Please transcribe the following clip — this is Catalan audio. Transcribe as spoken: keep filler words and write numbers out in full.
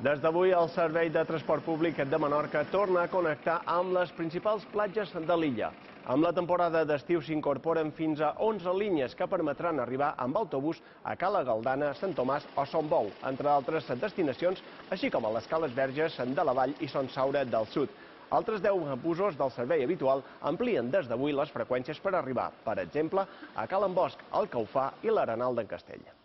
Des d'avui, el Servei de Transport Públic de Menorca torna a connectar amb les principals platges de l'illa. Amb la temporada d'estiu s'incorporen fins a onze línies que permetran arribar amb autobús a Cala Galdana, Sant Tomàs o Son Bou, entre altres destinacions, així com a les Cales Verges de la Vall i Son Saura del Sud. Altres deu busos del servei habitual amplien des d'avui les freqüències per arribar, per exemple, a Cal Ambosch, el Caufà i l'Arenal d'en Castell.